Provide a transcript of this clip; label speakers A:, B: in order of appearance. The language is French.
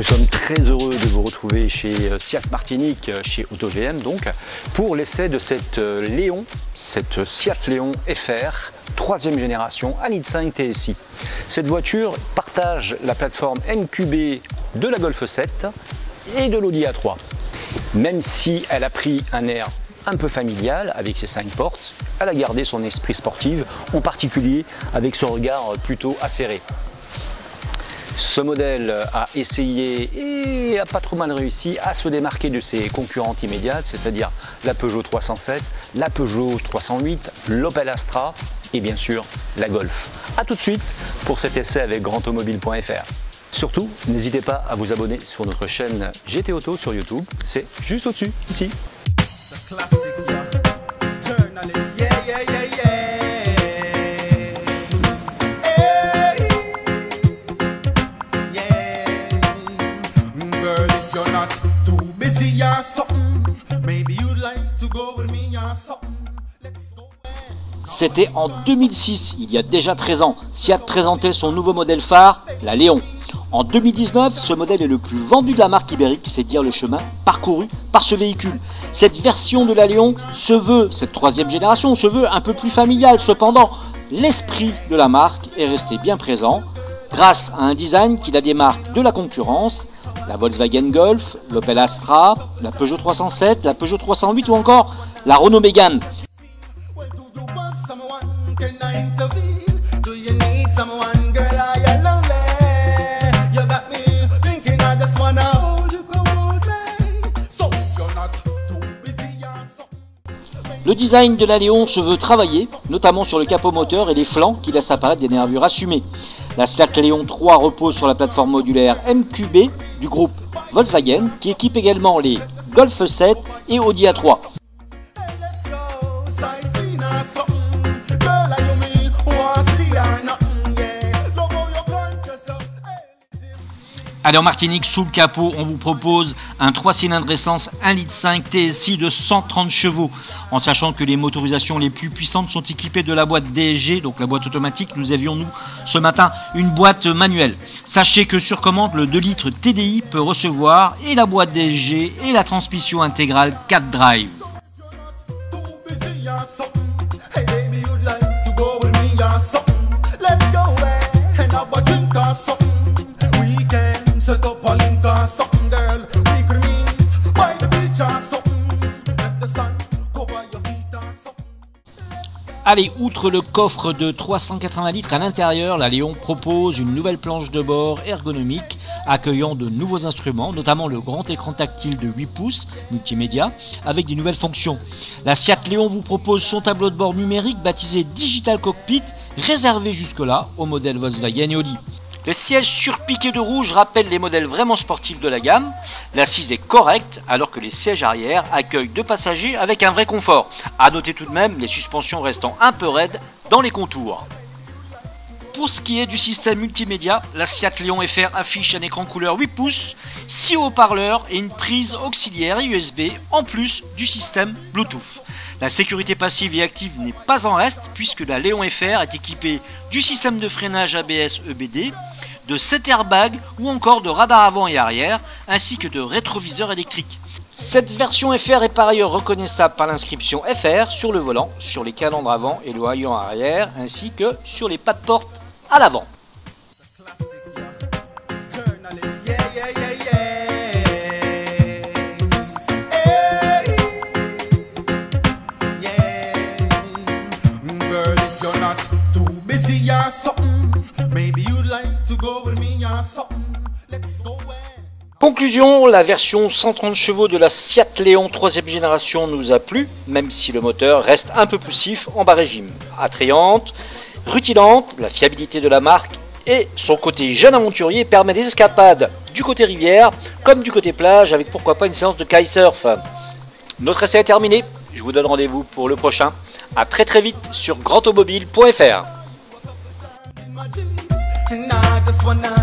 A: sommes très heureux de vous retrouver chez Siat Martinique, chez AutoGM donc, pour l'essai de cette Léon, cette Siat Léon FR, 3e génération, 1,5 litre TSI. Cette voiture partage la plateforme MQB de la Golf 7 et de l'Audi A3. Même si elle a pris un air un peu familial avec ses 5 portes, elle a gardé son esprit sportif, en particulier avec son regard plutôt acéré. Ce modèle a essayé et a pas trop mal réussi à se démarquer de ses concurrentes immédiates, c'est-à-dire la Peugeot 307, la Peugeot 308, l'Opel Astra et bien sûr la Golf. A tout de suite pour cet essai avec grandautomobile.fr. Surtout, n'hésitez pas à vous abonner sur notre chaîne GT Auto sur YouTube, c'est juste au-dessus, ici.
B: C'était en 2006, il y a déjà 13 ans, Siat présentait son nouveau modèle phare, la Léon. En 2019, ce modèle est le plus vendu de la marque ibérique, c'est dire le chemin parcouru par ce véhicule. Cette version de la Léon se veut, cette 3e génération, se veut un peu plus familiale. Cependant, l'esprit de la marque est resté bien présent grâce à un design qui la démarque de la concurrence, la Volkswagen Golf, l'Opel Astra, la Peugeot 307, la Peugeot 308 ou encore la Renault Mégane. Le design de la Léon se veut travailler, notamment sur le capot moteur et les flancs qui laissent apparaître des nervures assumées. La Siat Léon 3 repose sur la plateforme modulaire MQB du groupe Volkswagen qui équipe également les Golf 7 et Audi A3. Allez, en Martinique, sous le capot, on vous propose un 3 cylindres essence 1,5 litre TSI de 130 chevaux. En sachant que les motorisations les plus puissantes sont équipées de la boîte DSG, donc la boîte automatique. Nous avions, nous, ce matin, une boîte manuelle. Sachez que sur commande, le 2 litres TDI peut recevoir et la boîte DSG et la transmission intégrale 4 drive. Allez, outre le coffre de 380 litres à l'intérieur, la Léon propose une nouvelle planche de bord ergonomique accueillant de nouveaux instruments, notamment le grand écran tactile de 8 pouces multimédia avec des nouvelles fonctions. La Siat Léon vous propose son tableau de bord numérique baptisé Digital Cockpit, réservé jusque-là aux modèles Volkswagen et Audi. Les sièges surpiqués de rouge rappellent les modèles vraiment sportifs de la gamme. L'assise est correcte alors que les sièges arrière accueillent 2 passagers avec un vrai confort. A noter tout de même les suspensions restant un peu raides dans les contours. Pour ce qui est du système multimédia, la Siat Léon FR affiche un écran couleur 8 pouces, 6 haut-parleurs et une prise auxiliaire USB en plus du système Bluetooth. La sécurité passive et active n'est pas en reste puisque la Léon FR est équipée du système de freinage ABS EBD, de 7 airbags ou encore de radars avant et arrière ainsi que de rétroviseurs électriques. Cette version FR est par ailleurs reconnaissable par l'inscription FR sur le volant, sur les calandres avant et le haillon arrière ainsi que sur les pas de porte à l'avant. Conclusion, la version 130 chevaux de la Siat Léon 3e génération nous a plu, même si le moteur reste un peu poussif en bas régime. Attrayante, rutilante, la fiabilité de la marque et son côté jeune aventurier permet des escapades du côté rivière comme du côté plage avec pourquoi pas une séance de kitesurf. Notre essai est terminé, je vous donne rendez-vous pour le prochain. A très vite sur grandautomobile.fr.